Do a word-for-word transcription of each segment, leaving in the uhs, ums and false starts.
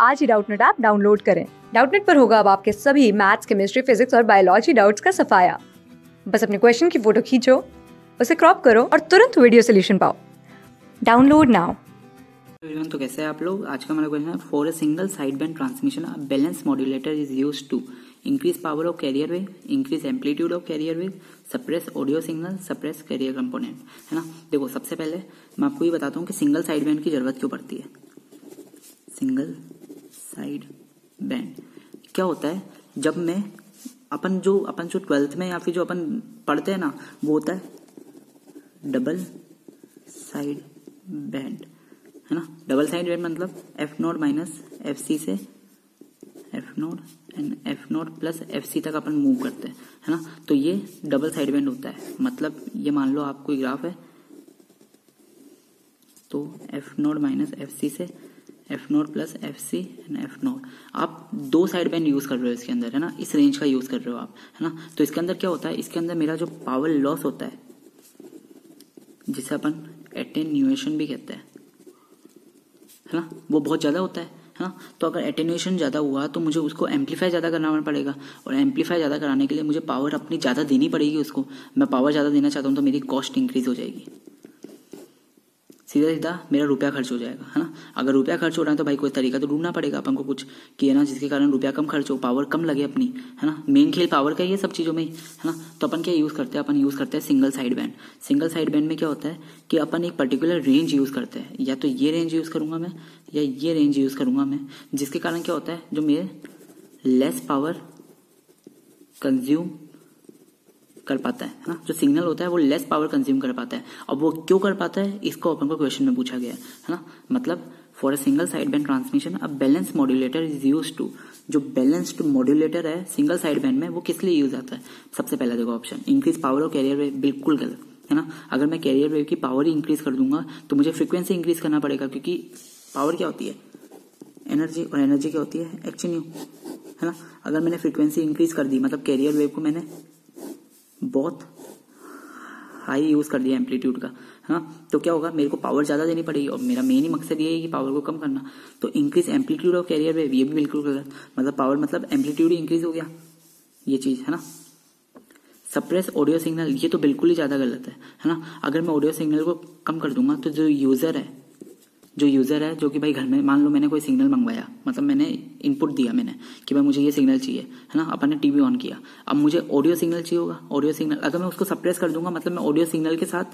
आज ही Doubtnut app download करें। डाउटनेट पर होगा अब आपके सभी मैथ्स, केमिस्ट्री, फिजिक्स और बायोलॉजी डाउट्स का सफाया। बस अपने क्वेश्चन की फोटो खींचो, उसे क्रॉप करो और तुरंत वीडियो सोल्यूशन पाओ। Download now. तो कैसे हैं आप लोग? आज का हमारा क्वेश्चन है, for a single side band transmission a balance modulator is used to increase power of carrier wave, increase amplitude of carrier wave, suppress audio signal, suppress carrier component. है ना, देखो सबसे पहले मैं आपको ये बताता हूँ कि सिंगल साइड बैंड की जरूरत क्यों पड़ती है। सिंगल साइड बैंड क्या होता है? जब मैं अपन जो अपन जो ट्वेल्थ में या फिर जो अपन पढ़ते हैं ना, वो होता है डबल साइड बैंड। है ना, डबल साइड बैंड मतलब F naught minus F C से F naught and F naught plus F C तक अपन मूव करते हैं। है ना, तो ये डबल साइड बैंड होता है। मतलब ये मान लो आपको ग्राफ है, तो F naught minus F C से F naught plus F C and F naught. आप दो साइड बैंड यूज कर रहे हो इसके अंदर। है ना, इस रेंज का यूज कर रहे हो आप। है ना, तो इसके अंदर क्या होता है, इसके अंदर मेरा जो पावर लॉस होता है, जिसे अपन एटेन्यूएशन भी कहते हैं, है ना, वो बहुत ज्यादा होता है। है ना, तो अगर एटेन्यूएशन ज्यादा हुआ तो मुझे उसको एम्पलीफाई ज्यादा करना पड़ेगा, और एम्पलीफाई ज्यादा कराने के लिए मुझे पावर अपनी ज्यादा देनी पड़ेगी उसको। मैं पावर ज्यादा देना चाहता हूँ तो मेरी कॉस्ट इंक्रीज हो जाएगी। सीधा सीधा मेरा रुपया खर्च हो जाएगा। है ना, अगर रुपया खर्च हो रहा है तो भाई कोई तरीका तो ढूंढना पड़ेगा अपन को कुछ, कि है ना, जिसके कारण रुपया कम खर्च हो, पावर कम लगे अपनी। है ना, मेन खेल पावर का ही है सब चीजों में। है ना, तो अपन क्या यूज करते हैं? अपन यूज करते हैं single side band. Single side band में क्या होता है कि अपन एक पर्टिकुलर रेंज यूज करते हैं। या तो ये रेंज यूज करूंगा मैं, या ये रेंज यूज करूंगा मैं, जिसके कारण क्या होता है, जो मेरे लेस पावर कंज्यूम कर पाता है। ना, जो सिग्नल होता है वो लेस पावर कंज्यूम कर पाता है। अब वो क्यों कर पाता है, इसको अपन को क्वेश्चन में पूछा गया है। है ना, मतलब for a single side band transmission a balance modulator is used to. जो बैलेंस्ड मॉड्यूलेटर है सिंगल साइड बैंड में, वो किस लिए यूज आता है? सबसे पहला देखो option, increase power of carrier wave. बिल्कुल गलत। है ना, अगर मैं कैरियर वेव की पावर ही इंक्रीज कर दूंगा तो मुझे फ्रीक्वेंसी इंक्रीज करना पड़ेगा, क्योंकि पावर क्या होती है? एनर्जी, और एनर्जी क्या होती है? H nu. है ना, अगर मैंने फ्रीक्वेंसी इंक्रीज कर दी, मतलब कैरियर वेव को मैंने बहुत हाई यूज कर दिया एम्पलीट्यूड का, है ना, तो क्या होगा, मेरे को पावर ज्यादा देनी पड़ेगी, और मेरा मेन ही मकसद ये है कि पावर को कम करना। तो increase amplitude of carrier wave, ये भी बिल्कुल गलत। मतलब पावर मतलब एम्पलीट्यूड ही इंक्रीज हो गया, ये चीज। है ना, सप्रेस ऑडियो सिग्नल, ये तो बिल्कुल ही ज्यादा गलत है। है ना, अगर मैं ऑडियो सिग्नल को कम कर दूंगा तो जो यूजर है जो यूजर है जो कि भाई घर में, मान लो मैंने कोई सिग्नल मंगवाया, मतलब मैंने इनपुट दिया मैंने कि भाई मुझे ये सिग्नल चाहिए। है ना, अपन ने टीवी ऑन किया, अब मुझे ऑडियो सिग्नल चाहिए होगा। ऑडियो सिग्नल अगर मैं उसको सप्रेस कर दूंगा, मतलब मैं ऑडियो सिग्नल के साथ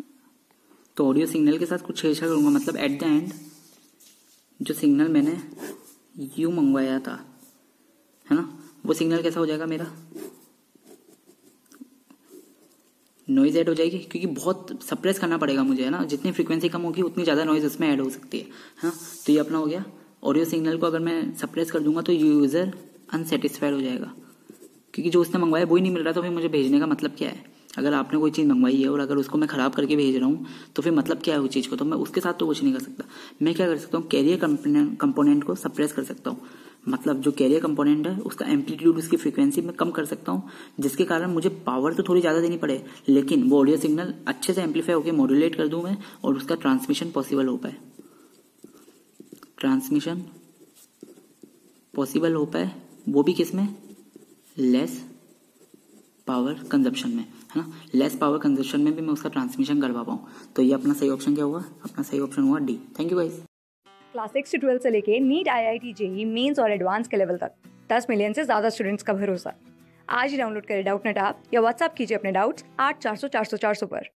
तो ऑडियो सिग्नल के साथ कुछ छेड़छाड़ करूंगा, मतलब एट द एंड जो सिग्नल मैंने यू मंगवाया था, है ना, वो सिग्नल कैसा हो जाएगा मेरा? नॉइज ऐड हो जाएगी, क्योंकि बहुत सप्रेस करना पड़ेगा मुझे। है ना, जितनी फ्रीक्वेंसी कम होगी उतनी ज्यादा नॉइज उसमें ऐड हो सकती है। है ना, तो ये अपना हो गया। ऑडियो सिग्नल को अगर मैं सप्रेस कर दूंगा तो यूजर अनसेटिस्फाइड हो जाएगा, क्योंकि जो उसने मंगवाया वो ही नहीं मिल रहा, तो फिर मुझे भेजने का मतलब क्या है? अगर आपने कोई चीज मंगवाई है और अगर उसको मैं खराब करके भेज रहा हूँ तो फिर मतलब क्या है उस चीज को? तो मैं उसके साथ तो कुछ नहीं कर सकता। मैं क्या कर सकता हूँ, कैरियर कंपोनेंट को सप्रेस कर सकता हूँ। मतलब जो कैरियर कंपोनेंट है उसका एम्पलीट्यूड, उसकी फ्रीक्वेंसी मैं कम कर सकता हूँ, जिसके कारण मुझे पावर तो थोड़ी ज्यादा देनी पड़े, लेकिन वो ऑडियो सिग्नल अच्छे से एम्पलीफाई होकर मॉड्यूलेट कर दूं मैं, और उसका ट्रांसमिशन पॉसिबल हो पाए। ट्रांसमिशन पॉसिबल हो पाए, वो भी किसमें? लेस पावर कंजप्शन में। है ना, लेस पावर कंजप्शन में भी मैं उसका ट्रांसमिशन करवा पाऊं। तो ये अपना सही ऑप्शन क्या हुआ? अपना सही ऑप्शन हुआ D. Thank you guys. Class six से ट्वेल्थ से लेके NEET, I I T, JEE mains और एडवांस के लेवल तक दस मिलियन से ज्यादा स्टूडेंट्स का भरोसा। आज ही डाउनलोड करें डाउटनेट ऐप या व्हाट्सएप कीजिए अपने डाउट्स आठ चार सौ चार सौ चार सौ पर।